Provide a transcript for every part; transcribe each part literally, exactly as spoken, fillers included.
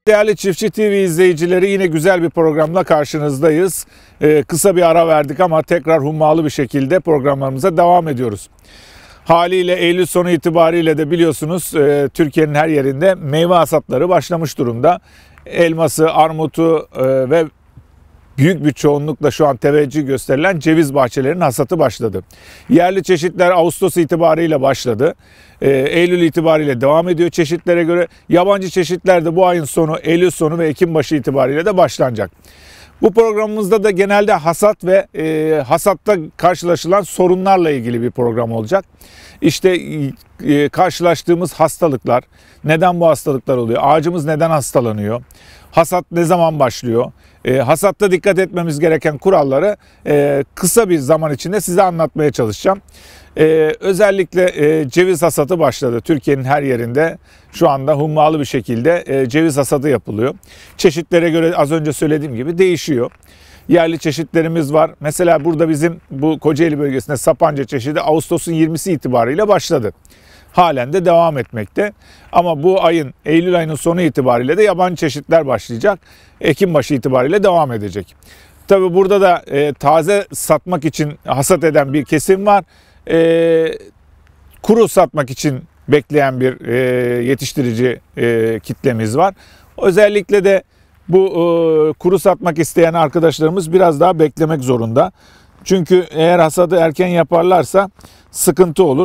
değerli Çiftçi T V izleyicileri, yine güzel bir programla karşınızdayız. Ee, kısa bir ara verdik ama tekrar hummalı bir şekilde programlarımıza devam ediyoruz. Haliyle Eylül sonu itibariyle de biliyorsunuz e, Türkiye'nin her yerinde meyve hasatları başlamış durumda. Elması, armutu e, ve büyük bir çoğunlukla şu an teveccüh gösterilen ceviz bahçelerinin hasatı başladı. Yerli çeşitler Ağustos itibariyle başladı. Ee, Eylül itibariyle devam ediyor çeşitlere göre. Yabancı çeşitler de bu ayın sonu, Eylül sonu ve Ekim başı itibariyle de başlanacak. Bu programımızda da genelde hasat ve e, hasatta karşılaşılan sorunlarla ilgili bir program olacak. İşte e, karşılaştığımız hastalıklar, neden bu hastalıklar oluyor, ağacımız neden hastalanıyor, hasat ne zaman başlıyor, e, hasatta dikkat etmemiz gereken kuralları e, kısa bir zaman içinde size anlatmaya çalışacağım. E, özellikle e, ceviz hasatı başladı. Türkiye'nin her yerinde şu anda hummalı bir şekilde e, ceviz hasatı yapılıyor. Çeşitlere göre az önce söylediğim gibi değişiyor. Yerli çeşitlerimiz var. Mesela burada bizim bu Kocaeli bölgesinde Sapanca çeşidi Ağustos'un yirmisi itibariyle başladı. Halen de devam etmekte. Ama bu ayın, Eylül ayının sonu itibariyle de yabancı çeşitler başlayacak. Ekim başı itibariyle devam edecek. Tabii burada da e, taze satmak için hasat eden bir kesim var. E, kuru satmak için bekleyen bir e, yetiştirici e, kitlemiz var. Özellikle de bu e, kuru satmak isteyen arkadaşlarımız biraz daha beklemek zorunda. Çünkü eğer hasadı erken yaparlarsa sıkıntı olur.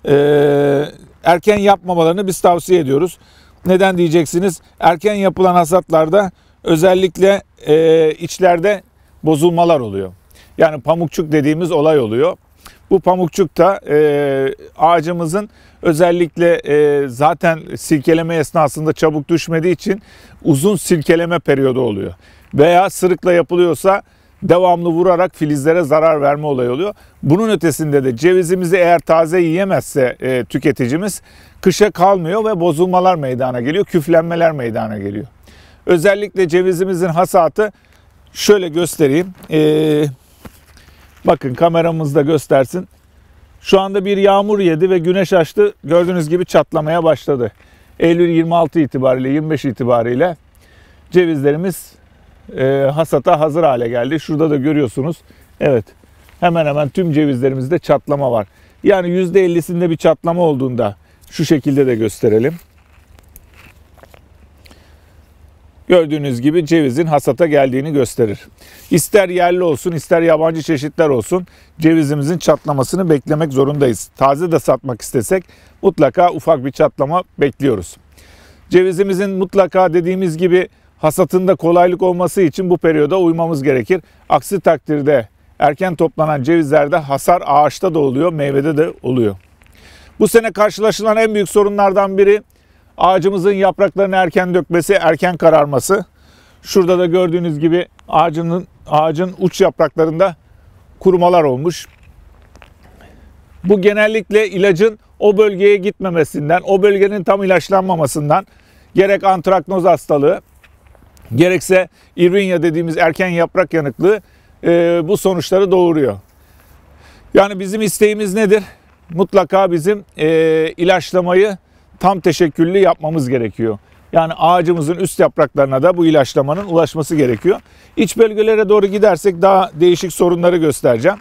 E, erken yapmamalarını biz tavsiye ediyoruz. Neden diyeceksiniz? Erken yapılan hasatlarda özellikle e, içlerde bozulmalar oluyor. Yani pamukçuk dediğimiz olay oluyor. Bu pamukçuk da e, ağacımızın özellikle e, zaten silkeleme esnasında çabuk düşmediği için uzun silkeleme periyodu oluyor. Veya sırıkla yapılıyorsa devamlı vurarak filizlere zarar verme olayı oluyor. Bunun ötesinde de cevizimizi eğer taze yiyemezse e, tüketicimiz kışa kalmıyor ve bozulmalar meydana geliyor, küflenmeler meydana geliyor. Özellikle cevizimizin hasatı şöyle göstereyim. Ee, bakın kameramız da göstersin. Şu anda bir yağmur yedi ve güneş açtı. Gördüğünüz gibi çatlamaya başladı. Eylül yirmi altı itibariyle, yirmi beş itibariyle cevizlerimiz e, hasata hazır hale geldi. Şurada da görüyorsunuz. Evet, hemen hemen tüm cevizlerimizde çatlama var. Yani yüzde ellisinde bir çatlama olduğunda şu şekilde de gösterelim. Gördüğünüz gibi cevizin hasata geldiğini gösterir. İster yerli olsun, ister yabancı çeşitler olsun cevizimizin çatlamasını beklemek zorundayız. Taze de satmak istesek mutlaka ufak bir çatlama bekliyoruz. Cevizimizin mutlaka dediğimiz gibi hasatında kolaylık olması için bu periyoda uymamız gerekir. Aksi takdirde erken toplanan cevizlerde hasar ağaçta da oluyor, meyvede de oluyor. Bu sene karşılaşılan en büyük sorunlardan biri ağacımızın yapraklarını erken dökmesi, erken kararması. Şurada da gördüğünüz gibi ağacın, ağacın uç yapraklarında kurumalar olmuş. Bu genellikle ilacın o bölgeye gitmemesinden, o bölgenin tam ilaçlanmamasından, gerek antraknoz hastalığı, gerekse irvinya dediğimiz erken yaprak yanıklığı e, bu sonuçları doğuruyor. Yani bizim isteğimiz nedir? Mutlaka bizim e, ilaçlamayı tam teşekküllü yapmamız gerekiyor. Yani ağacımızın üst yapraklarına da bu ilaçlamanın ulaşması gerekiyor. İç bölgelere doğru gidersek daha değişik sorunları göstereceğim.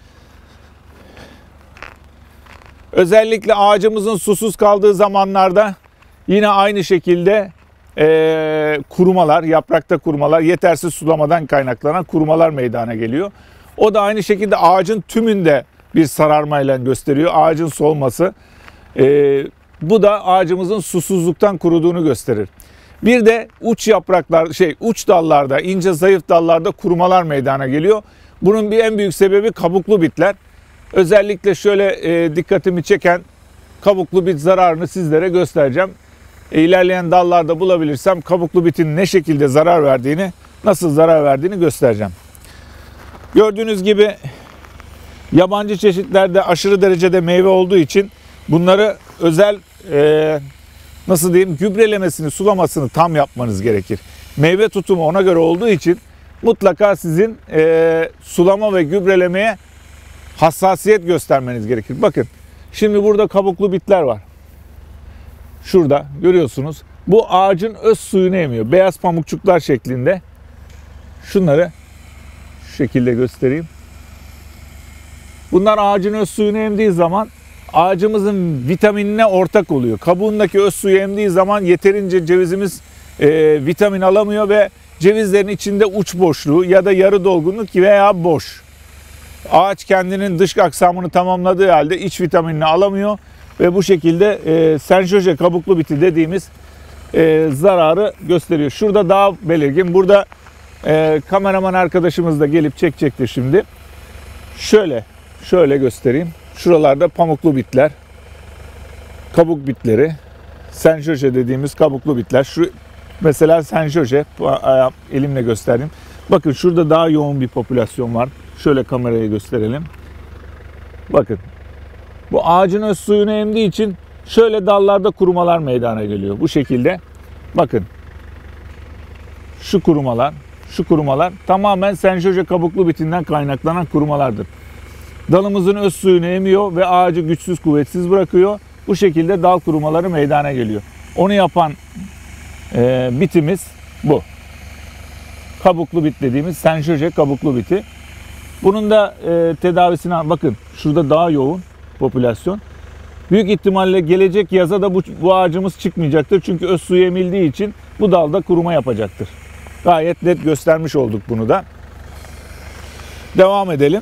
Özellikle ağacımızın susuz kaldığı zamanlarda yine aynı şekilde e, kurumalar, yaprakta kurumalar, yetersiz sulamadan kaynaklanan kurumalar meydana geliyor. O da aynı şekilde ağacın tümünde bir sararmayla gösteriyor. Ağacın solması. E, Bu da ağacımızın susuzluktan kuruduğunu gösterir. Bir de uç yapraklar, şey uç dallarda, ince zayıf dallarda kurumalar meydana geliyor. Bunun bir en büyük sebebi kabuklu bitler. Özellikle şöyle e, dikkatimi çeken kabuklu bit zararını sizlere göstereceğim. E, ilerleyen dallarda bulabilirsem kabuklu bitin ne şekilde zarar verdiğini, nasıl zarar verdiğini göstereceğim. Gördüğünüz gibi yabancı çeşitlerde aşırı derecede meyve olduğu için bunları özel e, nasıl diyeyim gübrelemesini, sulamasını tam yapmanız gerekir. Meyve tutumu ona göre olduğu için mutlaka sizin e, sulama ve gübrelemeye hassasiyet göstermeniz gerekir. Bakın şimdi burada kabuklu bitler var. Şurada görüyorsunuz bu ağacın öz suyunu emiyor. Beyaz pamukçuklar şeklinde. Şunları şu şekilde göstereyim. Bunlar ağacın öz suyunu emdiği zaman ağacımızın vitaminine ortak oluyor. Kabuğundaki öz suyu emdiği zaman yeterince cevizimiz e, vitamin alamıyor ve cevizlerin içinde uç boşluğu ya da yarı dolgunluk veya boş. Ağaç kendinin dış aksamını tamamladığı halde iç vitaminini alamıyor ve bu şekilde e, senjoje kabuklu biti dediğimiz e, zararı gösteriyor. Şurada daha belirgin. Burada e, kameraman arkadaşımız da gelip çekecektir şimdi. Şöyle, şöyle göstereyim. Şuralarda pamuklu bitler, kabuk bitleri, senjoje dediğimiz kabuklu bitler. Şu mesela senjoje, elimle göstereyim. Bakın şurada daha yoğun bir popülasyon var. Şöyle kameraya gösterelim. Bakın. Bu ağacın öz suyunu emdiği için şöyle dallarda kurumalar meydana geliyor. Bu şekilde. Bakın. Şu kurumalar, şu kurumalar tamamen senjoje kabuklu bitinden kaynaklanan kurumalardır. Dalımızın öz suyunu emiyor ve ağacı güçsüz kuvvetsiz bırakıyor. Bu şekilde dal kurumaları meydana geliyor. Onu yapan e, bitimiz bu. Kabuklu bit dediğimiz senjoje kabuklu biti. Bunun da e, tedavisine bakın şurada daha yoğun popülasyon. Büyük ihtimalle gelecek yaza da bu, bu ağacımız çıkmayacaktır. Çünkü öz suyu emildiği için bu dalda kuruma yapacaktır. Gayet net göstermiş olduk bunu da. Devam edelim.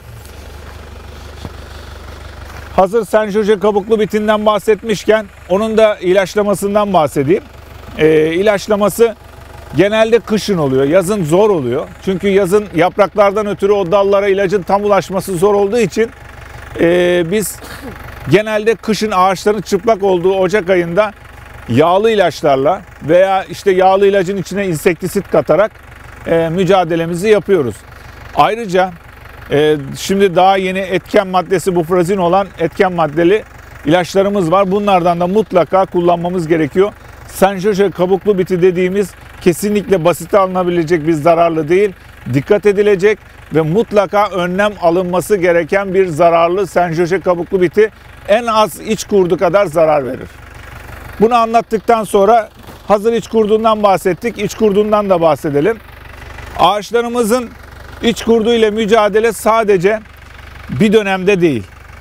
Hazır senjoje kabuklu bitinden bahsetmişken onun da ilaçlamasından bahsedeyim. E, ilaçlaması genelde kışın oluyor. Yazın zor oluyor. Çünkü yazın yapraklardan ötürü o dallara ilacın tam ulaşması zor olduğu için e, biz genelde kışın ağaçların çıplak olduğu Ocak ayında yağlı ilaçlarla veya işte yağlı ilacın içine insektisit katarak e, mücadelemizi yapıyoruz. Ayrıca e, şimdi daha yeni etken maddesi bufrazin olan etken maddeli ilaçlarımız var. Bunlardan da mutlaka kullanmamız gerekiyor. Senjoje kabuklu biti dediğimiz kesinlikle basite alınabilecek bir zararlı değil. Dikkat edilecek ve mutlaka önlem alınması gereken bir zararlı senjoje kabuklu biti en az iç kurdu kadar zarar verir. Bunu anlattıktan sonra hazır iç kurdundan bahsettik. İç kurdundan da bahsedelim. Ağaçlarımızın iç kurdu ile mücadele sadece bir dönemde değil.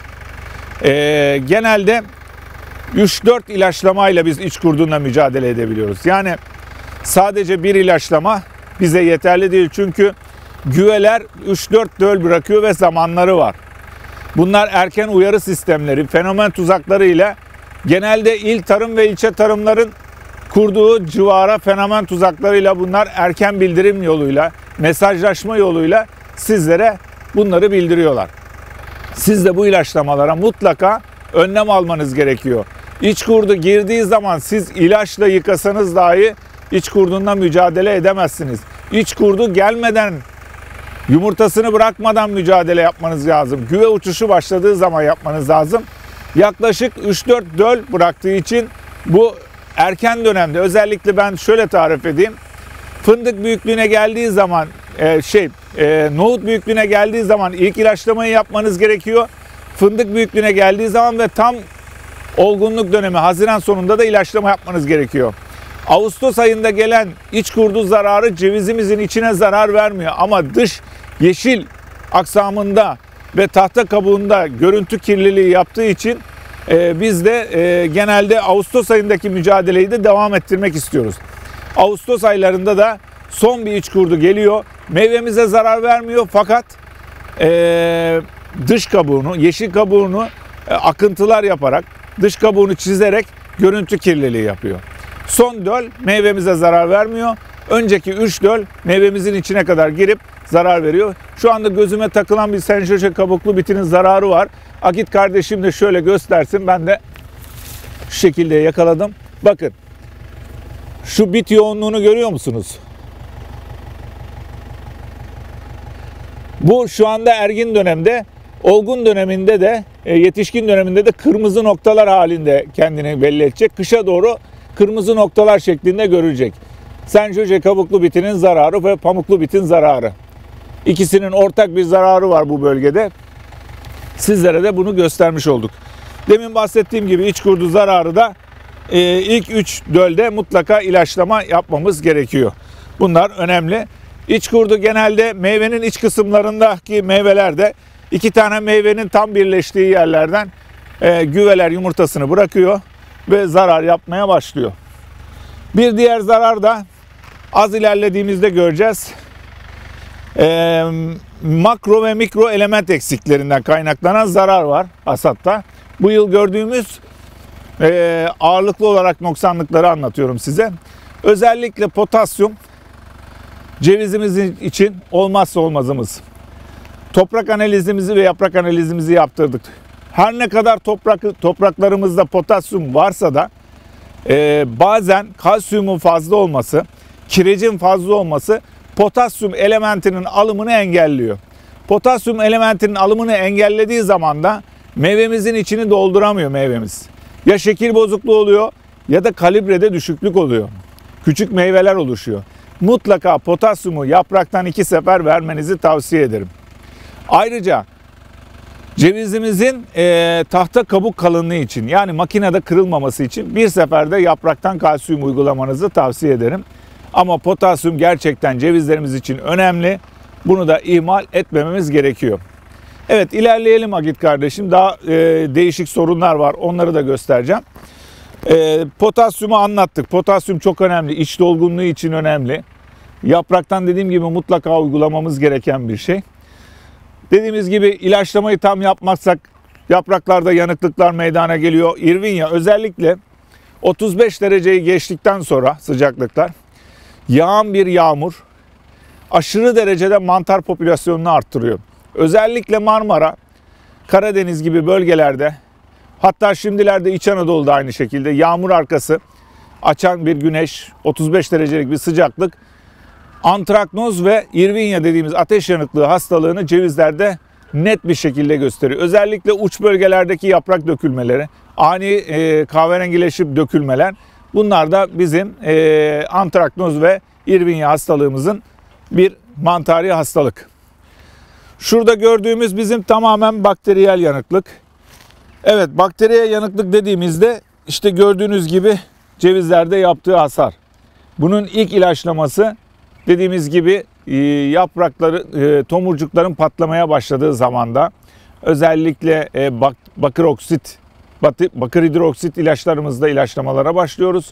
Ee, genelde üç dört ilaçlamayla biz iç kurdunla mücadele edebiliyoruz. Yani sadece bir ilaçlama bize yeterli değil. Çünkü güveler üç dört döl bırakıyor ve zamanları var. Bunlar erken uyarı sistemleri, fenomen tuzakları ile genelde il tarım ve ilçe tarımların kurduğu civara fenomen tuzaklarıyla bunlar erken bildirim yoluyla, mesajlaşma yoluyla sizlere bunları bildiriyorlar. Siz de bu ilaçlamalara mutlaka önlem almanız gerekiyor. İç kurdu girdiği zaman siz ilaçla yıkasanız dahi iç kurdundan mücadele edemezsiniz. İç kurdu gelmeden, yumurtasını bırakmadan mücadele yapmanız lazım. Güve uçuşu başladığı zaman yapmanız lazım. Yaklaşık üç dört döl bıraktığı için bu erken dönemde, özellikle ben şöyle tarif edeyim. Fındık büyüklüğüne geldiği zaman e, şey e, nohut büyüklüğüne geldiği zaman ilk ilaçlamayı yapmanız gerekiyor. Fındık büyüklüğüne geldiği zaman ve tam olgunluk dönemi Haziran sonunda da ilaçlama yapmanız gerekiyor. Ağustos ayında gelen iç kurdu zararı cevizimizin içine zarar vermiyor ama dış yeşil aksamında ve tahta kabuğunda görüntü kirliliği yaptığı için e, biz de e, genelde Ağustos ayındaki mücadeleyi de devam ettirmek istiyoruz. Ağustos aylarında da son bir iç kurdu geliyor. Meyvemize zarar vermiyor fakat e, dış kabuğunu, yeşil kabuğunu e, akıntılar yaparak, dış kabuğunu çizerek görüntü kirliliği yapıyor. Son döl meyvemize zarar vermiyor. Önceki üç döl meyvemizin içine kadar girip zarar veriyor. Şu anda gözüme takılan bir senjoje kabuklu bitinin zararı var. Akit kardeşim de şöyle göstersin. Ben de şu şekilde yakaladım. Bakın. Şu bit yoğunluğunu görüyor musunuz? Bu şu anda ergin dönemde, olgun döneminde de, yetişkin döneminde de kırmızı noktalar halinde kendini belli edecek. Kışa doğru kırmızı noktalar şeklinde görülecek. Senjoje kabuklu bitinin zararı ve pamuklu bitin zararı. İkisinin ortak bir zararı var bu bölgede. Sizlere de bunu göstermiş olduk. Demin bahsettiğim gibi iç kurdu zararı da e, ilk üç dölde mutlaka ilaçlama yapmamız gerekiyor. Bunlar önemli. İç kurdu genelde meyvenin iç kısımlarındaki meyvelerde iki tane meyvenin tam birleştiği yerlerden e, güveler yumurtasını bırakıyor ve zarar yapmaya başlıyor. Bir diğer zarar da az ilerlediğimizde göreceğiz. E, makro ve mikro element eksiklerinden kaynaklanan zarar var hasatta. Bu yıl gördüğümüz e, ağırlıklı olarak noksanlıkları anlatıyorum size. Özellikle potasyum cevizimiz için olmazsa olmazımız. Toprak analizimizi ve yaprak analizimizi yaptırdık. Her ne kadar toprak topraklarımızda potasyum varsa da e, bazen kalsiyumun fazla olması, kirecin fazla olması potasyum elementinin alımını engelliyor. Potasyum elementinin alımını engellediği zaman da meyvemizin içini dolduramıyor meyvemiz. Ya şekil bozukluğu oluyor ya da kalibrede düşüklük oluyor. Küçük meyveler oluşuyor. Mutlaka potasyumu yapraktan iki sefer vermenizi tavsiye ederim. Ayrıca cevizimizin e, tahta kabuk kalınlığı için, yani makinede kırılmaması için bir seferde yapraktan kalsiyum uygulamanızı tavsiye ederim. Ama potasyum gerçekten cevizlerimiz için önemli. Bunu da ihmal etmememiz gerekiyor. Evet, ilerleyelim Agit kardeşim. Daha e, değişik sorunlar var. Onları da göstereceğim. E, potasyumu anlattık. Potasyum çok önemli. İç dolgunluğu için önemli. Yapraktan dediğim gibi mutlaka uygulamamız gereken bir şey. Dediğimiz gibi ilaçlamayı tam yapmazsak yapraklarda yanıklıklar meydana geliyor. İrvinya özellikle otuz beş dereceyi geçtikten sonra sıcaklıklar, yağan bir yağmur aşırı derecede mantar popülasyonunu arttırıyor. Özellikle Marmara, Karadeniz gibi bölgelerde, hatta şimdilerde İç Anadolu'da aynı şekilde yağmur arkası açan bir güneş, otuz beş derecelik bir sıcaklık antraknoz ve irvinya dediğimiz ateş yanıklığı hastalığını cevizlerde net bir şekilde gösteriyor. Özellikle uç bölgelerdeki yaprak dökülmeleri, ani e, kahverengileşip dökülmeler, bunlar da bizim e, antraknoz ve irvinya hastalığımızın bir mantari hastalık. Şurada gördüğümüz bizim tamamen bakteriyel yanıklık. Evet, bakteriyel yanıklık dediğimizde işte gördüğünüz gibi cevizlerde yaptığı hasar. Bunun ilk ilaçlaması dediğimiz gibi yaprakları, tomurcukların patlamaya başladığı zamanda özellikle bak, bakır oksit, bakır hidroksit ilaçlarımızda ilaçlamalara başlıyoruz.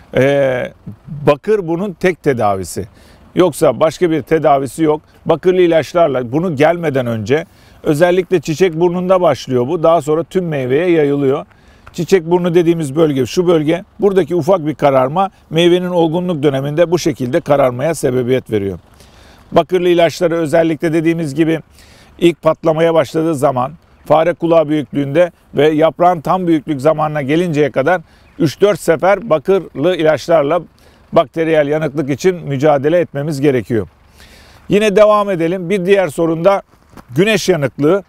Bakır bunun tek tedavisi. Yoksa başka bir tedavisi yok. Bakırlı ilaçlarla bunu gelmeden önce özellikle çiçek burnunda başlıyor bu. Daha sonra tüm meyveye yayılıyor. Çiçek burnu dediğimiz bölge şu bölge. Buradaki ufak bir kararma meyvenin olgunluk döneminde bu şekilde kararmaya sebebiyet veriyor. Bakırlı ilaçları özellikle dediğimiz gibi ilk patlamaya başladığı zaman fare kulağı büyüklüğünde ve yaprağın tam büyüklük zamanına gelinceye kadar üç dört sefer bakırlı ilaçlarla bakteriyel yanıklık için mücadele etmemiz gerekiyor. Yine devam edelim. Bir diğer sorun da güneş yanıklığı.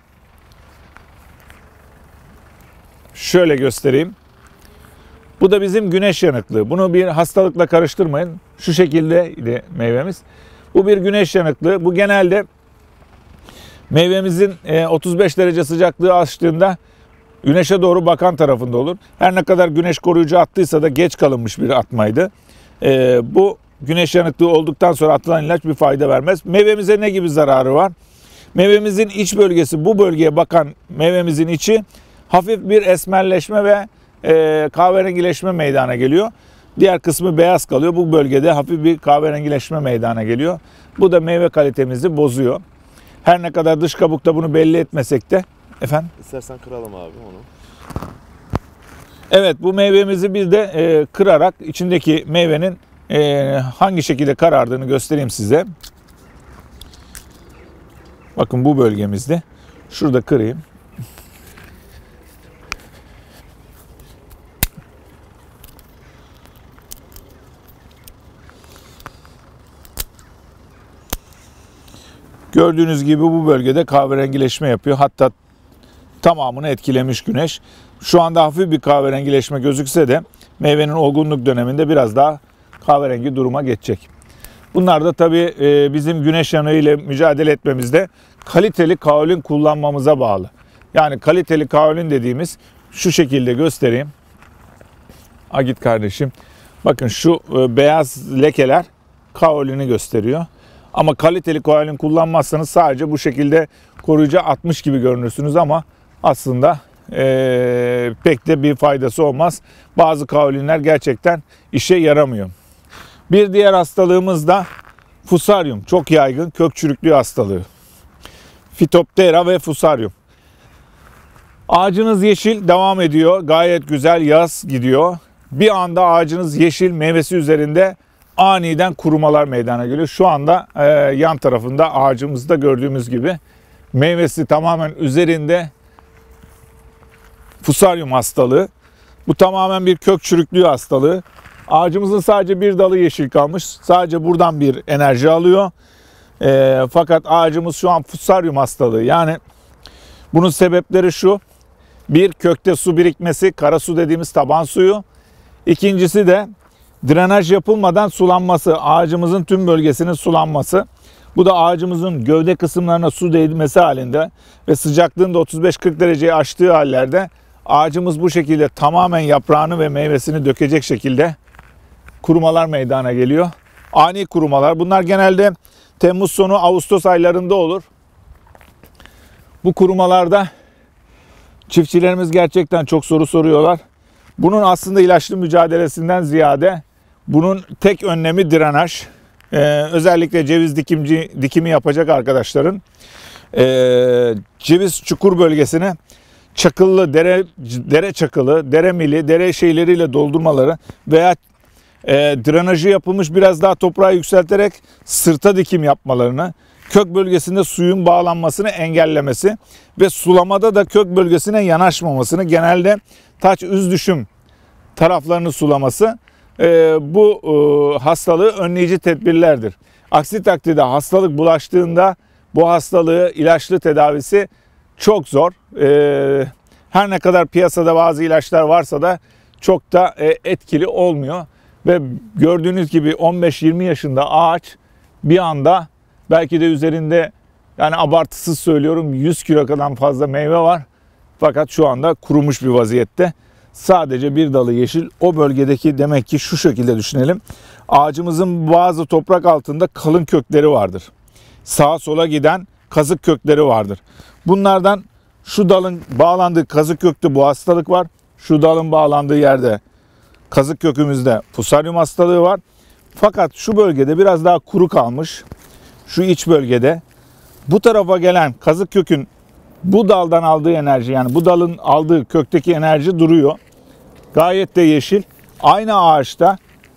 Şöyle göstereyim. Bu da bizim güneş yanıklığı. Bunu bir hastalıkla karıştırmayın. Şu şekilde meyvemiz. Bu bir güneş yanıklığı. Bu genelde meyvemizin otuz beş derece sıcaklığı aştığında güneşe doğru bakan tarafında olur. Her ne kadar güneş koruyucu attıysa da geç kalınmış bir atmaydı. Bu güneş yanıklığı olduktan sonra atılan ilaç bir fayda vermez. Meyvemize ne gibi zararı var? Meyvemizin iç bölgesi, bu bölgeye bakan meyvemizin içi hafif bir esmerleşme ve e, kahverengileşme meydana geliyor. Diğer kısmı beyaz kalıyor. Bu bölgede hafif bir kahverengileşme meydana geliyor. Bu da meyve kalitemizi bozuyor. Her ne kadar dış kabukta bunu belli etmesek de. Efendim? İstersen kıralım abi onu. Evet, bu meyvemizi bir de e, kırarak içindeki meyvenin e, hangi şekilde karardığını göstereyim size. Bakın bu bölgemizde. Şurada kırayım. Gördüğünüz gibi bu bölgede kahverengileşme yapıyor. Hatta tamamını etkilemiş güneş. Şu anda hafif bir kahverengileşme gözükse de meyvenin olgunluk döneminde biraz daha kahverengi duruma geçecek. Bunlar da tabii bizim güneş yanığı ile mücadele etmemizde kaliteli kaolin kullanmamıza bağlı. Yani kaliteli kaolin dediğimiz şu şekilde göstereyim. Agit kardeşim. Bakın şu e, beyaz lekeler kaolini gösteriyor. Ama kaliteli kaolin kullanmazsanız sadece bu şekilde koruyucu atmış gibi görünürsünüz ama aslında e, pek de bir faydası olmaz. Bazı kaolinler gerçekten işe yaramıyor. Bir diğer hastalığımız da Fusarium. Çok yaygın kök çürüklüğü hastalığı. Phytophthora ve Fusarium. Ağacınız yeşil devam ediyor. Gayet güzel yaz gidiyor. Bir anda ağacınız yeşil, meyvesi üzerinde aniden kurumalar meydana geliyor. Şu anda e, yan tarafında ağacımızda gördüğümüz gibi meyvesi tamamen üzerinde Fusarium hastalığı. Bu tamamen bir kök çürüklüğü hastalığı. Ağacımızın sadece bir dalı yeşil kalmış. Sadece buradan bir enerji alıyor. E, fakat ağacımız şu an Fusarium hastalığı. Yani bunun sebepleri şu. Bir, kökte su birikmesi, kara su dediğimiz taban suyu. İkincisi de drenaj yapılmadan sulanması, ağacımızın tüm bölgesinin sulanması. Bu da ağacımızın gövde kısımlarına su değmesi halinde ve sıcaklığında otuz beş kırk dereceyi aştığı hallerde ağacımız bu şekilde tamamen yaprağını ve meyvesini dökecek şekilde kurumalar meydana geliyor. Ani kurumalar. Bunlar genelde Temmuz sonu Ağustos aylarında olur. Bu kurumalarda çiftçilerimiz gerçekten çok soru soruyorlar. Bunun aslında ilaçlı mücadelesinden ziyade bunun tek önlemi drenaj. Ee, özellikle ceviz dikimci, dikimi yapacak arkadaşların e, ceviz çukur bölgesini çakıllı, dere, dere çakılı, dere mili, dere şeyleriyle doldurmaları veya e, drenajı yapılmış biraz daha toprağı yükselterek sırta dikim yapmalarını, kök bölgesinde suyun bağlanmasını engellemesi ve sulamada da kök bölgesine yanaşmamasını, genelde taç üz düşüm taraflarını sulaması e, bu e, hastalığı önleyici tedbirlerdir. Aksi takdirde hastalık bulaştığında bu hastalığı ilaçlı tedavisi çok zor. E, her ne kadar piyasada bazı ilaçlar varsa da çok da e, etkili olmuyor. Ve gördüğünüz gibi on beş yirmi yaşında ağaç bir anda belki de üzerinde, yani abartısız söylüyorum, yüz kilo kadar fazla meyve var. Fakat şu anda kurumuş bir vaziyette. Sadece bir dalı yeşil. O bölgedeki, demek ki şu şekilde düşünelim. Ağacımızın bazı toprak altında kalın kökleri vardır. Sağa sola giden kazık kökleri vardır. Bunlardan şu dalın bağlandığı kazık kökte bu hastalık var. Şu dalın bağlandığı yerde kazık kökümüzde Fusarium hastalığı var. Fakat şu bölgede biraz daha kuru kalmış. Şu iç bölgede bu tarafa gelen kazık kökün bu daldan aldığı enerji, yani bu dalın aldığı kökteki enerji duruyor. Gayet de yeşil. Aynı ağaçta,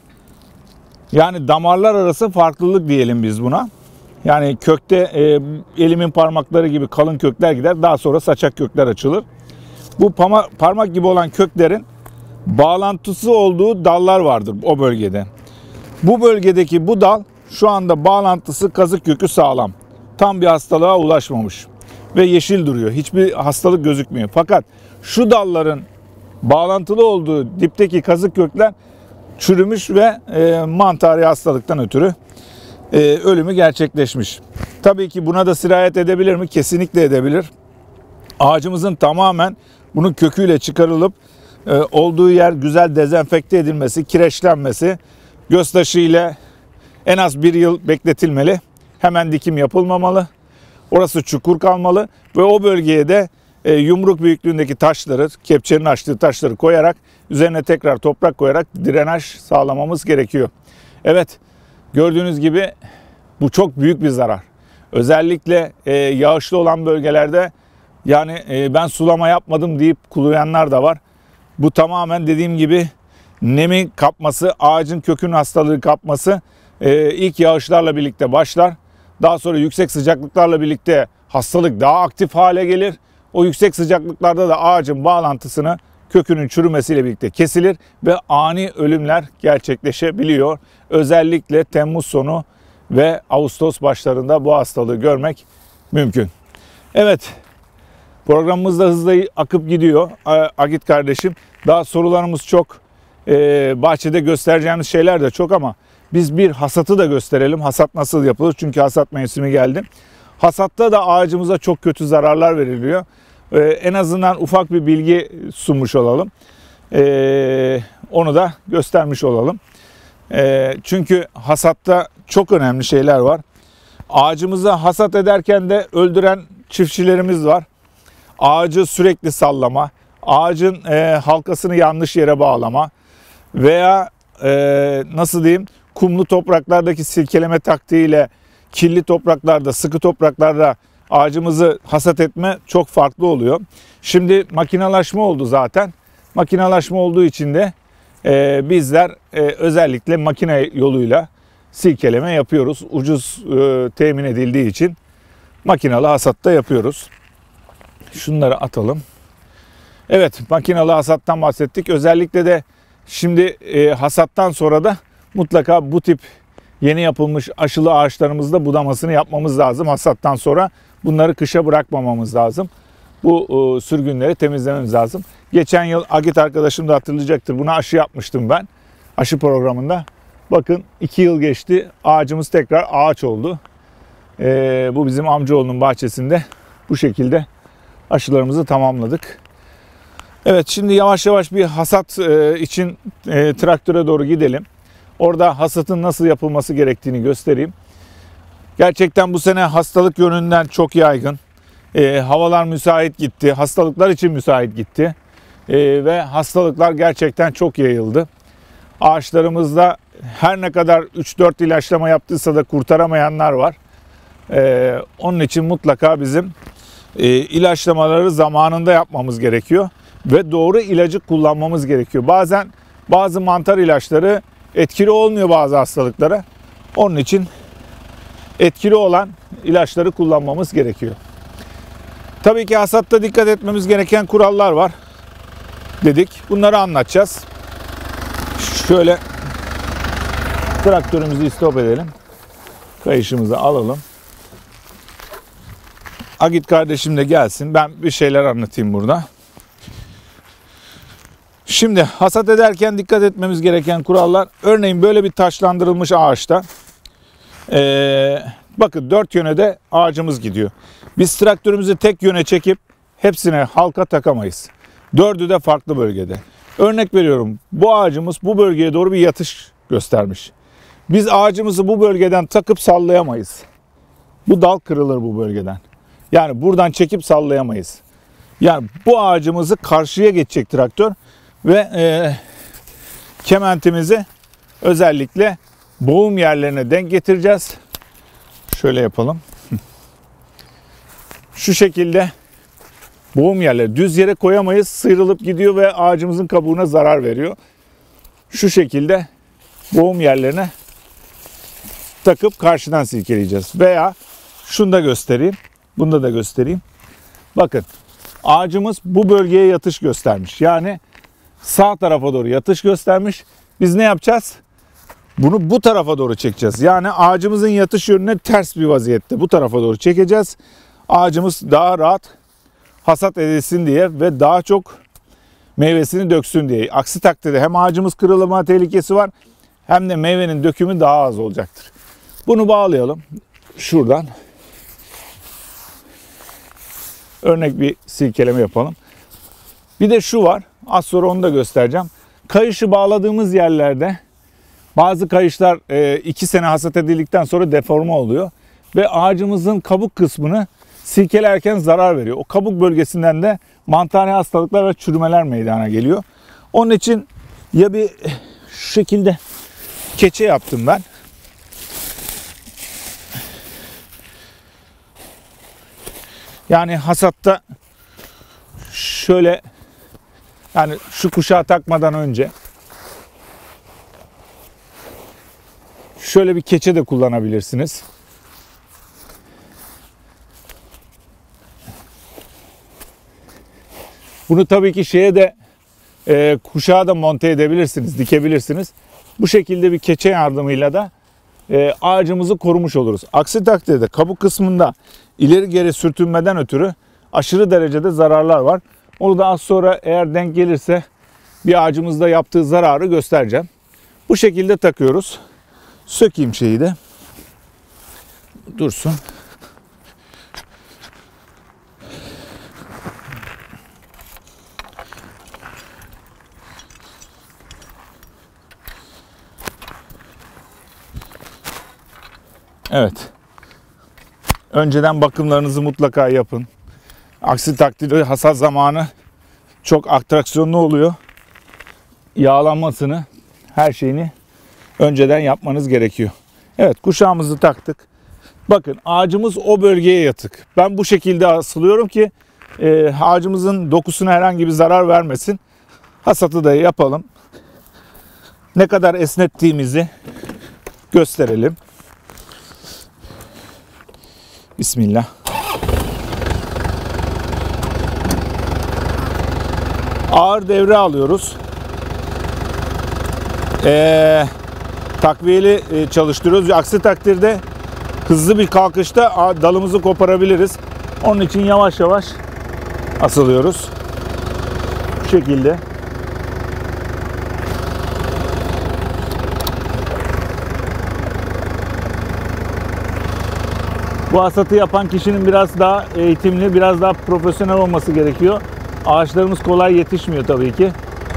yani damarlar arası farklılık diyelim biz buna. Yani kökte e, elimin parmakları gibi kalın kökler gider. Daha sonra saçak kökler açılır. Bu pama, parmak gibi olan köklerin bağlantısı olduğu dallar vardır o bölgede. Bu bölgedeki bu dal şu anda bağlantısı kazık kökü sağlam. Tam bir hastalığa ulaşmamış ve yeşil duruyor. Hiçbir hastalık gözükmüyor. Fakat şu dalların bağlantılı olduğu dipteki kazık kökler çürümüş ve e, mantarı hastalıktan ötürü e, ölümü gerçekleşmiş. Tabii ki buna da sirayet edebilir mi? Kesinlikle edebilir. Ağacımızın tamamen bunun köküyle çıkarılıp e, olduğu yer güzel dezenfekte edilmesi, kireçlenmesi, göztaşı ile en az bir yıl bekletilmeli. Hemen dikim yapılmamalı. Orası çukur kalmalı ve o bölgeye de e, yumruk büyüklüğündeki taşları, kepçenin açtığı taşları koyarak, üzerine tekrar toprak koyarak drenaj sağlamamız gerekiyor. Evet, gördüğünüz gibi bu çok büyük bir zarar. Özellikle e, yağışlı olan bölgelerde, yani e, ben sulama yapmadım deyip kulayanlar da var. Bu tamamen dediğim gibi nemi kapması, ağacın kökünün hastalığı kapması e, ilk yağışlarla birlikte başlar. Daha sonra yüksek sıcaklıklarla birlikte hastalık daha aktif hale gelir. O yüksek sıcaklıklarda da ağacın bağlantısını kökünün çürümesiyle birlikte kesilir ve ani ölümler gerçekleşebiliyor. Özellikle Temmuz sonu ve Ağustos başlarında bu hastalığı görmek mümkün. Evet, programımız da hızla akıp gidiyor Agit kardeşim. Daha sorularımız çok, ee, bahçede göstereceğimiz şeyler de çok ama biz bir hasatı da gösterelim. Hasat nasıl yapılır? Çünkü hasat mevsimi geldi. Hasatta da ağacımıza çok kötü zararlar veriliyor. Ee, en azından ufak bir bilgi sunmuş olalım. Ee, Onu da göstermiş olalım. E, çünkü hasatta çok önemli şeyler var. Ağacımızı hasat ederken de öldüren çiftçilerimiz var. Ağacı sürekli sallama, ağacın e, halkasını yanlış yere bağlama veya e, nasıl diyeyim, kumlu topraklardaki silkeleme taktiğiyle kirli topraklarda, sıkı topraklarda ağacımızı hasat etme çok farklı oluyor. Şimdi makinalaşma oldu zaten. Makinalaşma olduğu için de e, bizler e, özellikle makine yoluyla silkeleme yapıyoruz. Ucuz e, temin edildiği için makinalı hasatta yapıyoruz. Şunları atalım. Evet, makinalı hasattan bahsettik. Özellikle de şimdi e, hasattan sonra da mutlaka bu tip yeni yapılmış aşılı ağaçlarımızda budamasını yapmamız lazım. Hasattan sonra bunları kışa bırakmamamız lazım. Bu e, sürgünleri temizlememiz lazım. Geçen yıl Agit arkadaşım da hatırlayacaktır. Buna aşı yapmıştım ben. Aşı programında. Bakın iki yıl geçti. Ağacımız tekrar ağaç oldu. E, bu bizim amcaoğlunun bahçesinde. Bu şekilde aşılarımızı tamamladık. Evet, şimdi yavaş yavaş bir hasat e, için e, traktöre doğru gidelim. Orada hasatın nasıl yapılması gerektiğini göstereyim. Gerçekten bu sene hastalık yönünden çok yaygın. E, havalar müsait gitti. Hastalıklar için müsait gitti. E, ve hastalıklar gerçekten çok yayıldı. Ağaçlarımızda her ne kadar üç dört ilaçlama yaptıysa da kurtaramayanlar var. E, onun için mutlaka bizim e, ilaçlamaları zamanında yapmamız gerekiyor. Ve doğru ilacı kullanmamız gerekiyor. Bazen bazı mantar ilaçları etkili olmuyor bazı hastalıklara. Onun için etkili olan ilaçları kullanmamız gerekiyor. Tabii ki hasatta dikkat etmemiz gereken kurallar var dedik. Bunları anlatacağız. Şöyle traktörümüzü istop edelim. Kayışımızı alalım. Agit kardeşim de gelsin. Ben bir şeyler anlatayım burada. Şimdi hasat ederken dikkat etmemiz gereken kurallar. Örneğin böyle bir taşlandırılmış ağaçta ee, bakın dört yöne de ağacımız gidiyor. Biz traktörümüzü tek yöne çekip hepsine halka takamayız. Dördü de farklı bölgede. Örnek veriyorum, bu ağacımız bu bölgeye doğru bir yatış göstermiş. Biz ağacımızı bu bölgeden takıp sallayamayız. Bu dal kırılır bu bölgeden. Yani buradan çekip sallayamayız. Yani bu ağacımızı karşıya geçecek traktör. Ve e, kementimizi özellikle boğum yerlerine denk getireceğiz. Şöyle yapalım. Şu şekilde boğum yerleri düz yere koyamayız. Sıyrılıp gidiyor ve ağacımızın kabuğuna zarar veriyor. Şu şekilde boğum yerlerine takıp karşıdan silkeleyeceğiz. Veya şunu da göstereyim. Bunu da göstereyim. Bakın, ağacımız bu bölgeye yatış göstermiş. Yani sağ tarafa doğru yatış göstermiş. Biz ne yapacağız? Bunu bu tarafa doğru çekeceğiz. Yani ağacımızın yatış yönüne ters bir vaziyette bu tarafa doğru çekeceğiz. Ağacımız daha rahat hasat edilsin diye ve daha çok meyvesini döksün diye. Aksi takdirde hem ağacımız kırılma tehlikesi var hem de meyvenin dökümü daha az olacaktır. Bunu bağlayalım. Şuradan örnek bir silkeleme yapalım. Bir de şu var. Az sonra onu da göstereceğim. Kayışı bağladığımız yerlerde bazı kayışlar iki sene hasat edildikten sonra deforme oluyor. Ve ağacımızın kabuk kısmını silkelerken zarar veriyor. O kabuk bölgesinden de mantarlı hastalıklar ve çürümeler meydana geliyor. Onun için ya bir şu şekilde keçe yaptım ben. Yani hasatta şöyle, yani şu kuşağı takmadan önce şöyle bir keçe de kullanabilirsiniz. Bunu tabii ki şeye de e, kuşağa da monte edebilirsiniz, dikebilirsiniz. Bu şekilde bir keçe yardımıyla da e, ağacımızı korumuş oluruz. Aksi takdirde kabuk kısmında ileri geri sürtünmeden ötürü aşırı derecede zararlar var. Onu da az sonra eğer denk gelirse bir ağacımızda yaptığı zararı göstereceğim. Bu şekilde takıyoruz. Sökeyim şeyi de. Dursun. Evet. Önceden bakımlarınızı mutlaka yapın. Aksi takdirde hasat zamanı çok atraksiyonlu oluyor. Yağlanmasını, her şeyini önceden yapmanız gerekiyor. Evet, kuşağımızı taktık. Bakın, ağacımız o bölgeye yatık. Ben bu şekilde asılıyorum ki e, ağacımızın dokusuna herhangi bir zarar vermesin. Hasatı da yapalım. Ne kadar esnettiğimizi gösterelim. Bismillah. Ağır devre alıyoruz. Ee, takviyeli e, çalıştırıyoruz. Aksi takdirde hızlı bir kalkışta dalımızı koparabiliriz. Onun için yavaş yavaş asılıyoruz. Bu şekilde. Bu hasatı yapan kişinin biraz daha eğitimli, biraz daha profesyonel olması gerekiyor. Ağaçlarımız kolay yetişmiyor tabii ki.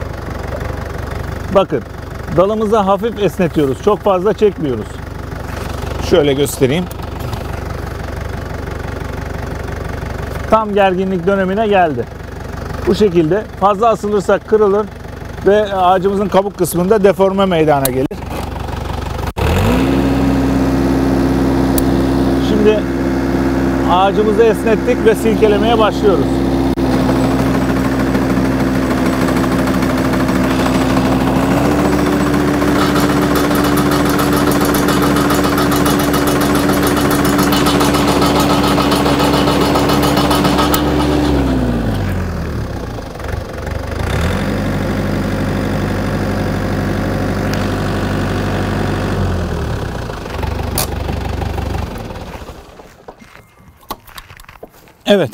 Bakın, dalımızı hafif esnetiyoruz. Çok fazla çekmiyoruz. Şöyle göstereyim. Tam gerginlik dönemine geldi. Bu şekilde fazla asılırsak kırılır ve ağacımızın kabuk kısmında deforme meydana gelir. Şimdi ağacımızı esnettik ve silkelemeye başlıyoruz. Evet.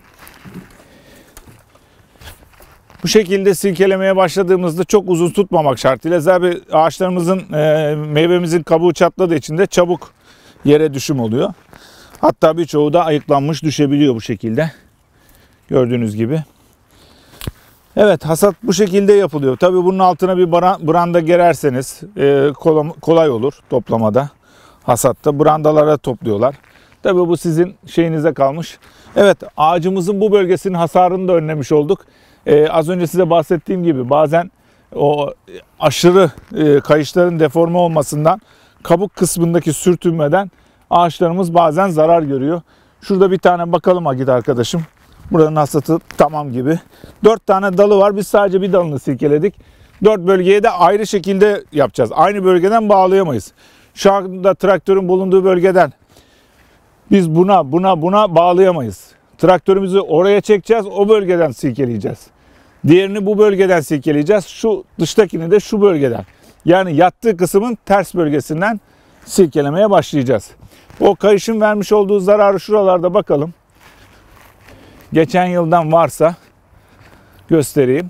Bu şekilde silkelemeye başladığımızda çok uzun tutmamak şartıyla, zaten ağaçlarımızın, e, meyvemizin kabuğu çatladığı için de çabuk yere düşüm oluyor. Hatta birçoğu da ayıklanmış düşebiliyor bu şekilde. Gördüğünüz gibi. Evet, hasat bu şekilde yapılıyor. Tabii bunun altına bir branda gererseniz e, kolay olur toplamada. Hasatta brandalara topluyorlar. Tabii bu sizin şeyinize kalmış. Evet, ağacımızın bu bölgesinin hasarını da önlemiş olduk. Ee, az önce size bahsettiğim gibi bazen o aşırı e, kayışların deforme olmasından, kabuk kısmındaki sürtünmeden ağaçlarımız bazen zarar görüyor. Şurada bir tane bakalım Agit arkadaşım. Buranın hasatı tamam gibi. Dört tane dalı var. Biz sadece bir dalını silkeledik. Dört bölgeye de ayrı şekilde yapacağız. Aynı bölgeden bağlayamayız. Şu anda traktörün bulunduğu bölgeden biz buna, buna, buna bağlayamayız. Traktörümüzü oraya çekeceğiz, o bölgeden silkeleyeceğiz. Diğerini bu bölgeden silkeleyeceğiz. Şu dıştakini de şu bölgeden. Yani yattığı kısmın ters bölgesinden silkelemeye başlayacağız. O kayışın vermiş olduğu zararı şuralarda bakalım. Geçen yıldan varsa göstereyim.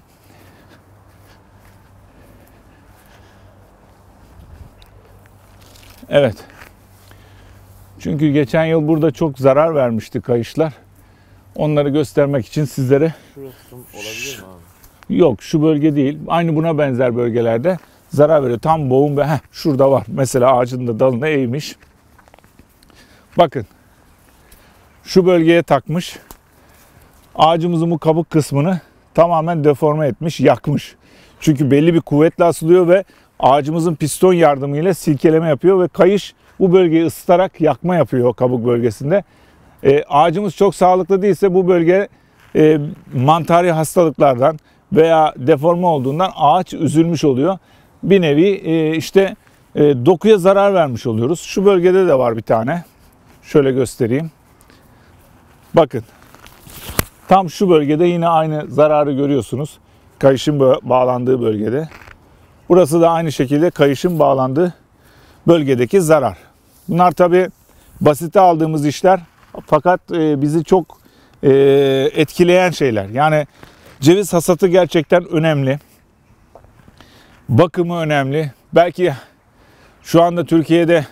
Evet. Çünkü geçen yıl burada çok zarar vermişti kayışlar. Onları göstermek için sizlere... Şurası olabilir mi abi? Yok, şu bölge değil. Aynı buna benzer bölgelerde zarar veriyor. Tam boğum ve heh, şurada var. Mesela ağacın da dalına eğmiş. Bakın. Şu bölgeye takmış. Ağacımızın bu kabuk kısmını tamamen deforme etmiş, yakmış. Çünkü belli bir kuvvetle asılıyor ve ağacımızın piston yardımıyla silkeleme yapıyor ve kayış bu bölgeyi ısıtarak yakma yapıyor kabuk bölgesinde. E, ağacımız çok sağlıklı değilse bu bölge e, mantari hastalıklardan veya deforme olduğundan ağaç üzülmüş oluyor. Bir nevi e, işte e, dokuya zarar vermiş oluyoruz. Şu bölgede de var bir tane. Şöyle göstereyim. Bakın. Tam şu bölgede yine aynı zararı görüyorsunuz. Kayışın bağlandığı bölgede. Burası da aynı şekilde kayışın bağlandığı bölgedeki zarar. Bunlar tabii basite aldığımız işler, fakat bizi çok etkileyen şeyler. Yani ceviz hasatı gerçekten önemli. Bakımı önemli. Belki şu anda Türkiye'de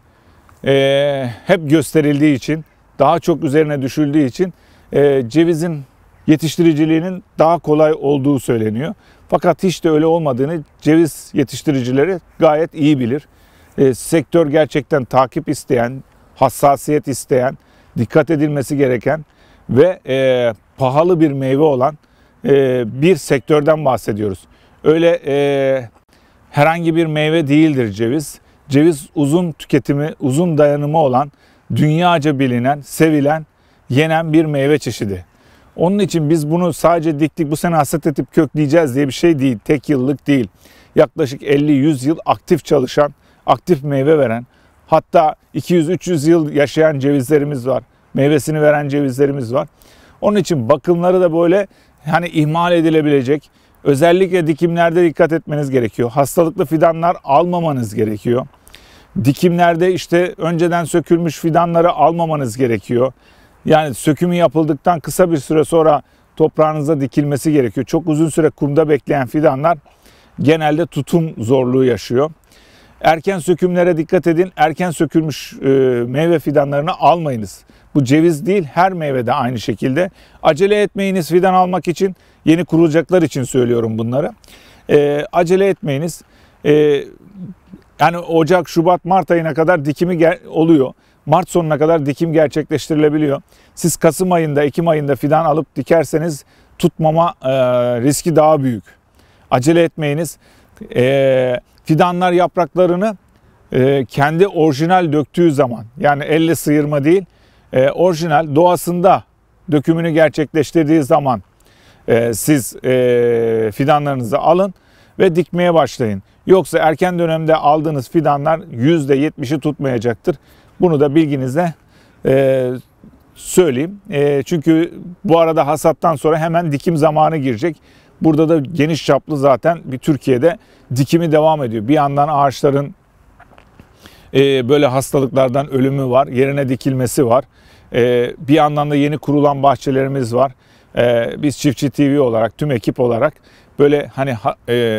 hep gösterildiği için, daha çok üzerine düşüldüğü için cevizin yetiştiriciliğinin daha kolay olduğu söyleniyor. Fakat hiç de öyle olmadığını ceviz yetiştiricileri gayet iyi bilir. E, sektör gerçekten takip isteyen, hassasiyet isteyen, dikkat edilmesi gereken ve e, pahalı bir meyve olan e, bir sektörden bahsediyoruz. Öyle e, herhangi bir meyve değildir ceviz. Ceviz uzun tüketimi, uzun dayanımı olan, dünyaca bilinen, sevilen, yenen bir meyve çeşidi. Onun için biz bunu sadece diktik, bu sene hasat edip kökleyeceğiz diye bir şey değil. Tek yıllık değil. Yaklaşık elli yüz yıl aktif çalışan, aktif meyve veren, hatta iki yüz üç yüz yıl yaşayan cevizlerimiz var. Meyvesini veren cevizlerimiz var. Onun için bakımları da böyle hani ihmal edilebilecek. Özellikle dikimlerde dikkat etmeniz gerekiyor. Hastalıklı fidanlar almamanız gerekiyor. Dikimlerde işte önceden sökülmüş fidanları almamanız gerekiyor. Yani sökümü yapıldıktan kısa bir süre sonra toprağınıza dikilmesi gerekiyor. Çok uzun süre kumda bekleyen fidanlar genelde tutum zorluğu yaşıyor. Erken sökümlere dikkat edin. Erken sökülmüş e, meyve fidanlarını almayınız. Bu ceviz değil, her meyvede aynı şekilde. Acele etmeyiniz fidan almak için. Yeni kurulacaklar için söylüyorum bunları. E, acele etmeyiniz. E, yani Ocak, Şubat, Mart ayına kadar dikimi oluyor. Mart sonuna kadar dikim gerçekleştirilebiliyor. Siz Kasım ayında, Ekim ayında fidan alıp dikerseniz tutmama e, riski daha büyük. Acele etmeyiniz. E, fidanlar yapraklarını e, kendi orijinal döktüğü zaman, yani elle sıyırma değil, e, orijinal doğasında dökümünü gerçekleştirdiği zaman e, siz e, fidanlarınızı alın ve dikmeye başlayın. Yoksa erken dönemde aldığınız fidanlar yüzde yetmişi tutmayacaktır. Bunu da bilginize e, söyleyeyim. E, çünkü bu arada hasattan sonra hemen dikim zamanı girecek. Burada da geniş çaplı zaten bir Türkiye'de dikimi devam ediyor. Bir yandan ağaçların e, böyle hastalıklardan ölümü var, yerine dikilmesi var. E, bir yandan da yeni kurulan bahçelerimiz var. E, biz Çiftçi T V olarak, tüm ekip olarak böyle hani e,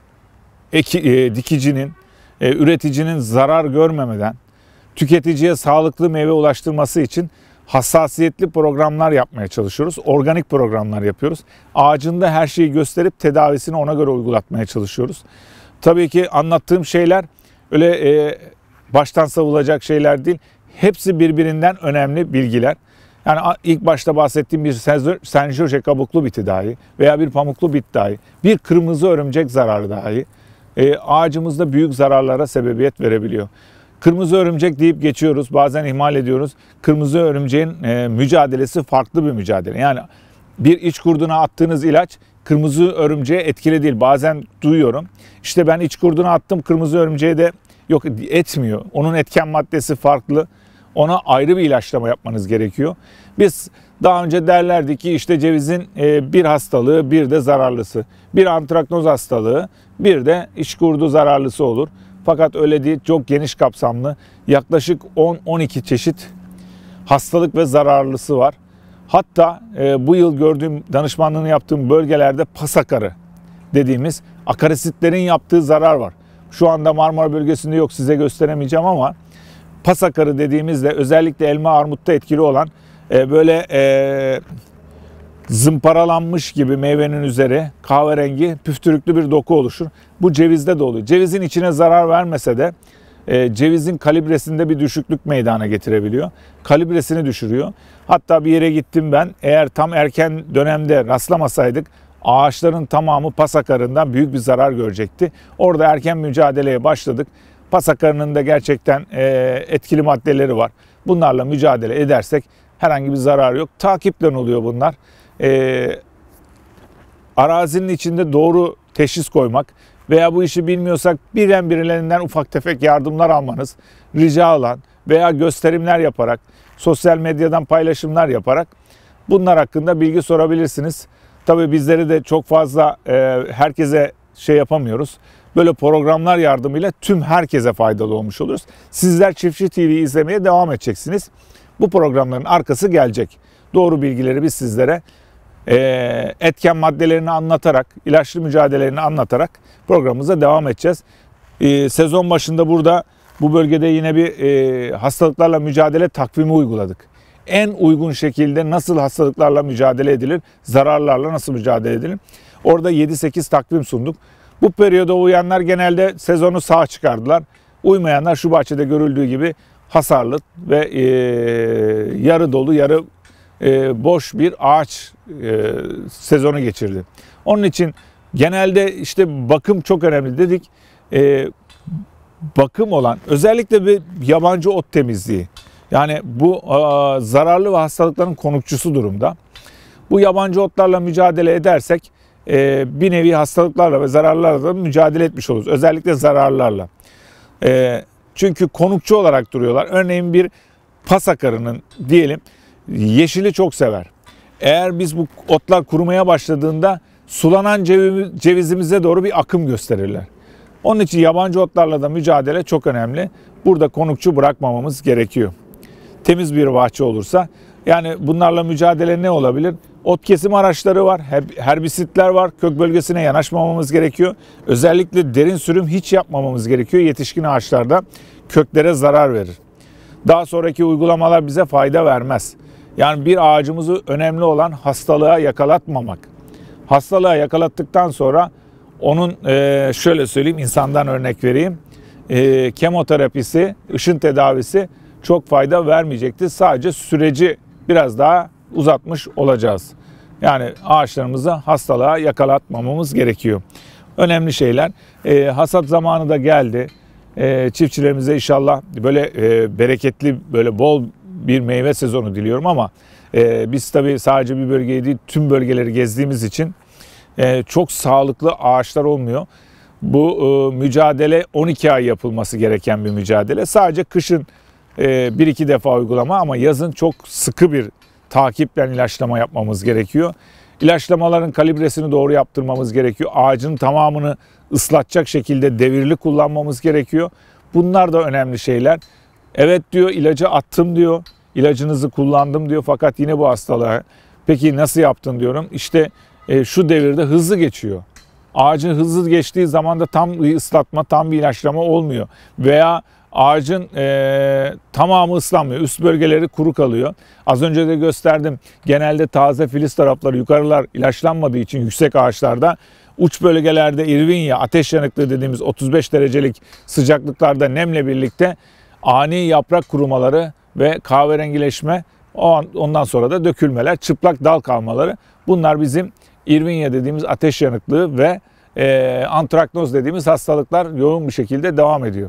eki, e, dikicinin, e, üreticinin zarar görmemeden tüketiciye sağlıklı meyve ulaştırması için hassasiyetli programlar yapmaya çalışıyoruz. Organik programlar yapıyoruz. Ağacında her şeyi gösterip tedavisini ona göre uygulatmaya çalışıyoruz. Tabii ki anlattığım şeyler öyle e, baştan savulacak şeyler değil. Hepsi birbirinden önemli bilgiler. Yani ilk başta bahsettiğim bir Senjoje kabuklu biti dahi veya bir pamuklu bit dahi, bir kırmızı örümcek zararı dahi e, ağacımızda büyük zararlara sebebiyet verebiliyor. Kırmızı örümcek deyip geçiyoruz, bazen ihmal ediyoruz. Kırmızı örümceğin e, mücadelesi farklı bir mücadele. Yani bir iç kurduna attığınız ilaç kırmızı örümceğe etkili değil. Bazen duyuyorum. İşte ben iç kurduna attım, kırmızı örümceğe de yok etmiyor. Onun etken maddesi farklı. Ona ayrı bir ilaçlama yapmanız gerekiyor. Biz daha önce derlerdi ki işte cevizin e, bir hastalığı, bir de zararlısı. Bir antraknoz hastalığı, bir de iç kurdu zararlısı olur. Fakat öyle değil, çok geniş kapsamlı, yaklaşık on on iki çeşit hastalık ve zararlısı var. Hatta e, bu yıl gördüğüm, danışmanlığını yaptığım bölgelerde pasakarı dediğimiz akarisitlerin yaptığı zarar var. Şu anda Marmara bölgesinde yok, size gösteremeyeceğim ama pasakarı dediğimizde özellikle elma armutta etkili olan e, böyle e, zımparalanmış gibi meyvenin üzeri kahverengi püftürüklü bir doku oluşur. Bu cevizde de oluyor. Cevizin içine zarar vermese de e, cevizin kalibresinde bir düşüklük meydana getirebiliyor. Kalibresini düşürüyor. Hatta bir yere gittim ben. Eğer tam erken dönemde rastlamasaydık ağaçların tamamı pasakarından büyük bir zarar görecekti. Orada erken mücadeleye başladık. Pasakarının da gerçekten e, etkili maddeleri var. Bunlarla mücadele edersek herhangi bir zarar yok. Takiple oluyor bunlar. E, arazinin içinde doğru teşhis koymak veya bu işi bilmiyorsak bilen birilerinden ufak tefek yardımlar almanız, rica alan veya gösterimler yaparak, sosyal medyadan paylaşımlar yaparak bunlar hakkında bilgi sorabilirsiniz. Tabii bizleri de çok fazla e, herkese şey yapamıyoruz. Böyle programlar yardımıyla tüm herkese faydalı olmuş oluruz. Sizler Çiftçi T V'yi izlemeye devam edeceksiniz. Bu programların arkası gelecek. Doğru bilgileri biz sizlere e, etken maddelerini anlatarak, ilaçlı mücadelelerini anlatarak programımıza devam edeceğiz. E, sezon başında burada bu bölgede yine bir e, hastalıklarla mücadele takvimi uyguladık. En uygun şekilde nasıl hastalıklarla mücadele edilir, zararlarla nasıl mücadele edilir? Orada yedi sekiz takvim sunduk. Bu periyoda uyanlar genelde sezonu sağ çıkardılar. Uymayanlar şu bahçede görüldüğü gibi hasarlı ve e, yarı dolu yarı e, boş bir ağaç e, sezonu geçirdi. Onun için genelde işte bakım çok önemli dedik. E, bakım olan özellikle bir yabancı ot temizliği. Yani bu e, zararlı ve hastalıkların konukçusu durumda. Bu yabancı otlarla mücadele edersek e, bir nevi hastalıklarla ve zararlarla da mücadele etmiş oluruz. Özellikle zararlarla. E, çünkü konukçu olarak duruyorlar. Örneğin bir pasakarının diyelim yeşili çok sever. Eğer biz bu otlar kurumaya başladığında sulanan cevizimize doğru bir akım gösterirler. Onun için yabancı otlarla da mücadele çok önemli. Burada konukçu bırakmamamız gerekiyor. Temiz bir bahçe olursa, yani bunlarla mücadele ne olabilir? Ot kesim araçları var, herbisitler var, kök bölgesine yanaşmamamız gerekiyor. Özellikle derin sürüm hiç yapmamamız gerekiyor. Yetişkin ağaçlarda köklere zarar verir. Daha sonraki uygulamalar bize fayda vermez. Yani bir ağacımızı önemli olan hastalığa yakalatmamak. Hastalığa yakalattıktan sonra onun şöyle söyleyeyim, insandan örnek vereyim. Kemoterapisi, ışın tedavisi çok fayda vermeyecektir. Sadece süreci biraz daha uzatmış olacağız. Yani ağaçlarımızı hastalığa yakalatmamamız gerekiyor. Önemli şeyler. E, hasat zamanı da geldi. E, çiftçilerimize inşallah böyle e, bereketli, böyle bol bir meyve sezonu diliyorum ama e, biz tabii sadece bir bölgeyi değil tüm bölgeleri gezdiğimiz için e, çok sağlıklı ağaçlar olmuyor. Bu e, mücadele on iki ay yapılması gereken bir mücadele. Sadece kışın e, bir iki defa uygulama ama yazın çok sıkı bir takiple ilaçlama yapmamız gerekiyor. İlaçlamaların kalibresini doğru yaptırmamız gerekiyor. Ağacın tamamını ıslatacak şekilde devirli kullanmamız gerekiyor. Bunlar da önemli şeyler. Evet diyor, ilacı attım diyor, ilacınızı kullandım diyor fakat yine bu hastalığa. Peki nasıl yaptın diyorum. İşte e, şu devirde hızlı geçiyor. Ağacın hızlı geçtiği zaman da tam bir ıslatma, tam bir ilaçlama olmuyor. Veya ağacın e, tamamı ıslanmıyor. Üst bölgeleri kuru kalıyor. Az önce de gösterdim. Genelde taze filiz tarafları, yukarılar ilaçlanmadığı için yüksek ağaçlarda, uç bölgelerde irvinya, ateş yanıklığı dediğimiz otuz beş derecelik sıcaklıklarda nemle birlikte ani yaprak kurumaları ve kahverengileşme, ondan sonra da dökülmeler, çıplak dal kalmaları. Bunlar bizim irvinya dediğimiz ateş yanıklığı ve e, antraknoz dediğimiz hastalıklar yoğun bir şekilde devam ediyor.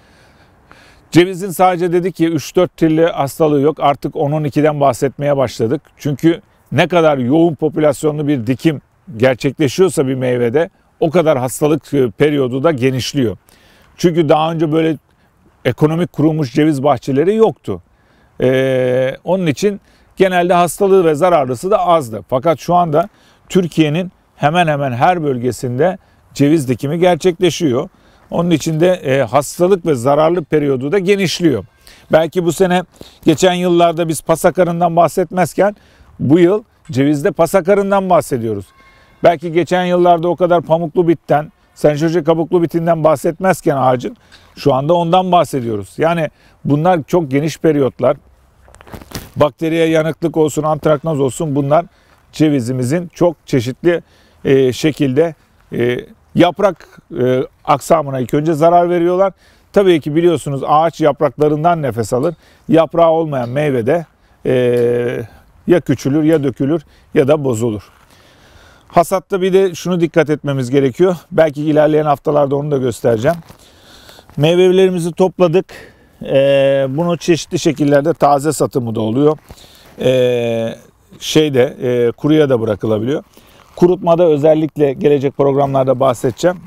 Cevizin sadece dedik ki üç dört türlü hastalığı yok. Artık on on ikiden bahsetmeye başladık. Çünkü ne kadar yoğun popülasyonlu bir dikim gerçekleşiyorsa bir meyvede o kadar hastalık periyodu da genişliyor. Çünkü daha önce böyle ekonomik kurulmuş ceviz bahçeleri yoktu. Ee, onun için genelde hastalığı ve zararlısı da azdı. Fakat şu anda Türkiye'nin hemen hemen her bölgesinde ceviz dikimi gerçekleşiyor. Onun için de e, hastalık ve zararlı periyodu da genişliyor. Belki bu sene, geçen yıllarda biz pasakarından bahsetmezken bu yıl cevizde pasakarından bahsediyoruz. Belki geçen yıllarda o kadar pamuklu bitten, senjoje kabuklu bitinden bahsetmezken ağacın şu anda ondan bahsediyoruz. Yani bunlar çok geniş periyotlar. Bakteriye yanıklık olsun, antraknoz olsun, bunlar cevizimizin çok çeşitli e, şekilde e, yaprak e, aksamına ilk önce zarar veriyorlar. Tabii ki biliyorsunuz ağaç yapraklarından nefes alır. Yaprağı olmayan meyvede e, ya küçülür ya dökülür ya da bozulur. Hasatta bir de şunu dikkat etmemiz gerekiyor. Belki ilerleyen haftalarda onu da göstereceğim. Meyvelerimizi topladık. E, bunu çeşitli şekillerde taze satımı da oluyor. E, şeyde e, kuruya da bırakılabiliyor. Kurutmada özellikle gelecek programlarda bahsedeceğim.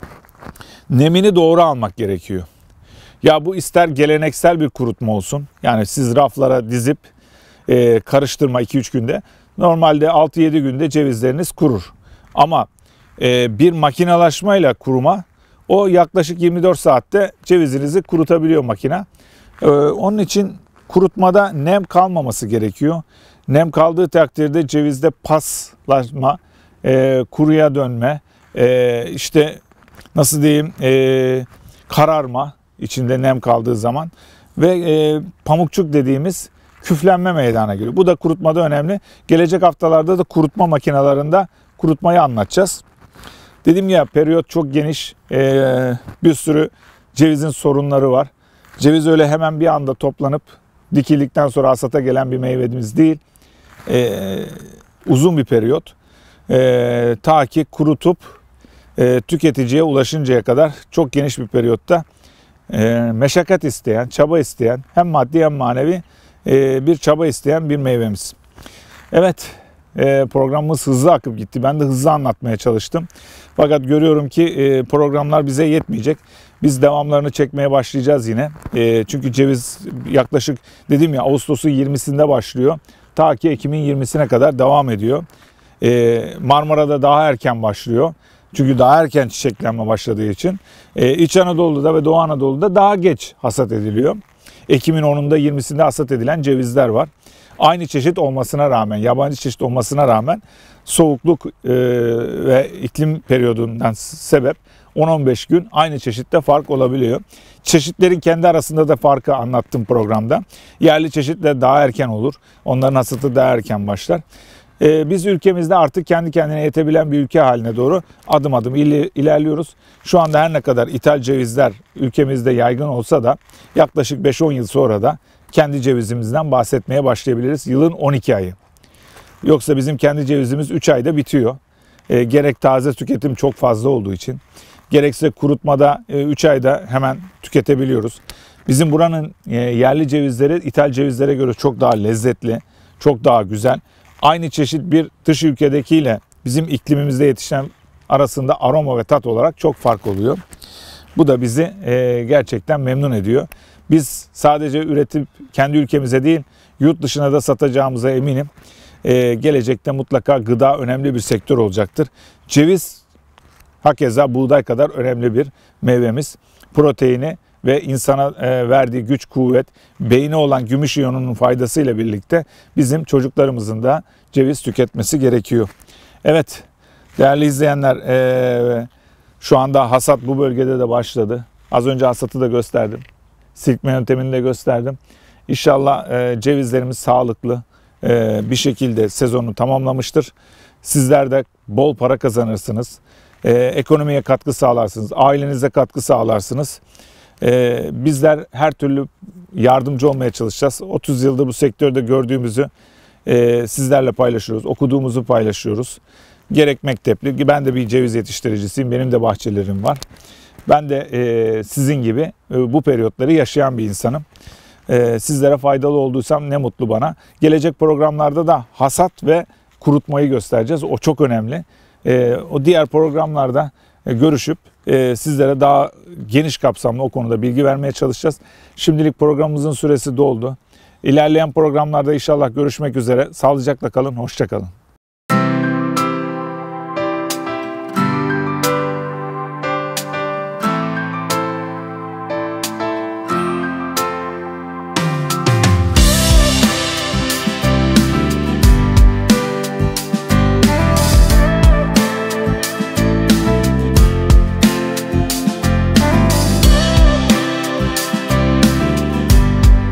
Nemini doğru almak gerekiyor. Ya bu ister geleneksel bir kurutma olsun. Yani siz raflara dizip e, karıştırma iki üç günde. Normalde altı yedi günde cevizleriniz kurur. Ama e, bir makinalaşmayla kuruma, o yaklaşık yirmi dört saatte cevizinizi kurutabiliyor makine. E, onun için kurutmada nem kalmaması gerekiyor. Nem kaldığı takdirde cevizde paslaşma, e, kuruya dönme, e, işte nasıl diyeyim, e, kararma içinde nem kaldığı zaman ve e, pamukçuk dediğimiz küflenme meydana geliyor. Bu da kurutmada önemli. Gelecek haftalarda da kurutma makinelerinde kurutmayı anlatacağız. Dedim ya, periyot çok geniş, e, bir sürü cevizin sorunları var. Ceviz öyle hemen bir anda toplanıp dikildikten sonra hasata gelen bir meyvemiz değil. Ee, uzun bir periyot. Ee, ta ki kurutup e, tüketiciye ulaşıncaya kadar çok geniş bir periyotta e, meşakkat isteyen, çaba isteyen, hem maddi hem manevi e, bir çaba isteyen bir meyvemiz. Evet, e, programımız hızlı akıp gitti. Ben de hızlı anlatmaya çalıştım. Fakat görüyorum ki e, programlar bize yetmeyecek. Biz devamlarını çekmeye başlayacağız yine. E, çünkü ceviz yaklaşık dedim ya Ağustos'un yirmisinde başlıyor. Ta ki Ekim'in yirmisine kadar devam ediyor. E, Marmara'da daha erken başlıyor. Çünkü daha erken çiçeklenme başladığı için. E, İç Anadolu'da ve Doğu Anadolu'da daha geç hasat ediliyor. Ekim'in onunda yirmisinde hasat edilen cevizler var. Aynı çeşit olmasına rağmen, yabancı çeşit olmasına rağmen soğukluk e, ve iklim periyodundan sebep on on beş gün aynı çeşitte fark olabiliyor. Çeşitlerin kendi arasında da farkı anlattım programda. Yerli çeşitler daha erken olur. Onların hasatı daha erken başlar. Ee, biz ülkemizde artık kendi kendine yetebilen bir ülke haline doğru adım adım ilerliyoruz. Şu anda her ne kadar ithal cevizler ülkemizde yaygın olsa da yaklaşık beş on yıl sonra da kendi cevizimizden bahsetmeye başlayabiliriz. Yılın on iki ayı. Yoksa bizim kendi cevizimiz üç ayda bitiyor. E, gerek taze tüketim çok fazla olduğu için, gerekse kurutmada e, üç ayda hemen tüketebiliyoruz. Bizim buranın e, yerli cevizleri ithal cevizlere göre çok daha lezzetli, çok daha güzel. Aynı çeşit bir dış ülkedekiyle bizim iklimimizde yetişen arasında aroma ve tat olarak çok fark oluyor. Bu da bizi e, gerçekten memnun ediyor. Biz sadece üretip kendi ülkemize değil, yurt dışına da satacağımıza eminim. Ee, gelecekte mutlaka gıda önemli bir sektör olacaktır. Ceviz hakeza buğday kadar önemli bir meyvemiz. Proteini ve insana e, verdiği güç, kuvvet, beyni olan gümüş iyonunun faydasıyla birlikte bizim çocuklarımızın da ceviz tüketmesi gerekiyor. Evet, değerli izleyenler, e, şu anda hasat bu bölgede de başladı. Az önce hasatı da gösterdim. Silkme yöntemini de gösterdim. İnşallah e, cevizlerimiz sağlıklı e, bir şekilde sezonu tamamlamıştır. Sizler de bol para kazanırsınız. E, ekonomiye katkı sağlarsınız. Ailenize katkı sağlarsınız. E, bizler her türlü yardımcı olmaya çalışacağız. otuz yıldır bu sektörde gördüğümüzü e, sizlerle paylaşıyoruz. Okuduğumuzu paylaşıyoruz. Gerek mektepli, ben de bir ceviz yetiştiricisiyim. Benim de bahçelerim var. Ben de e, sizin gibi e, bu periyotları yaşayan bir insanım. E, sizlere faydalı olduysam ne mutlu bana. Gelecek programlarda da hasat ve kurutmayı göstereceğiz. O çok önemli. E, o diğer programlarda e, görüşüp e, sizlere daha geniş kapsamlı o konuda bilgi vermeye çalışacağız. Şimdilik programımızın süresi doldu. İlerleyen programlarda inşallah görüşmek üzere. Sağlıcakla kalın, hoşça kalın.